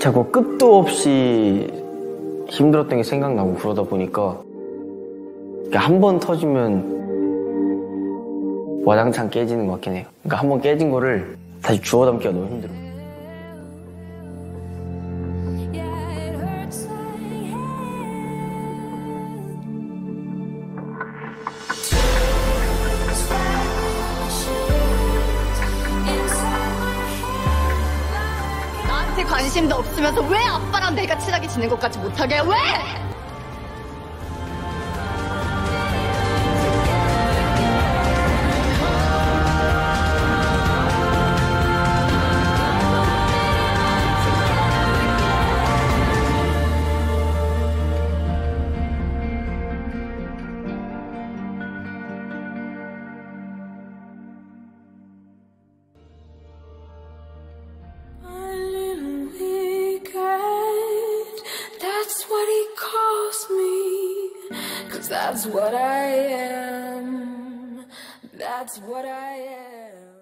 자꾸 끝도 없이 힘들었던 게 생각나고 그러다 보니까 한 번 터지면 와장창 깨지는 것 같긴 해요. 그러니까 한 번 깨진 거를 다시 주워 담기가 너무 힘들어요. 나한테 관심도 없으면서 왜 아빠랑 내가 친하게 지낸 것까지 못하게 해? 왜? That's what I am. That's what I am.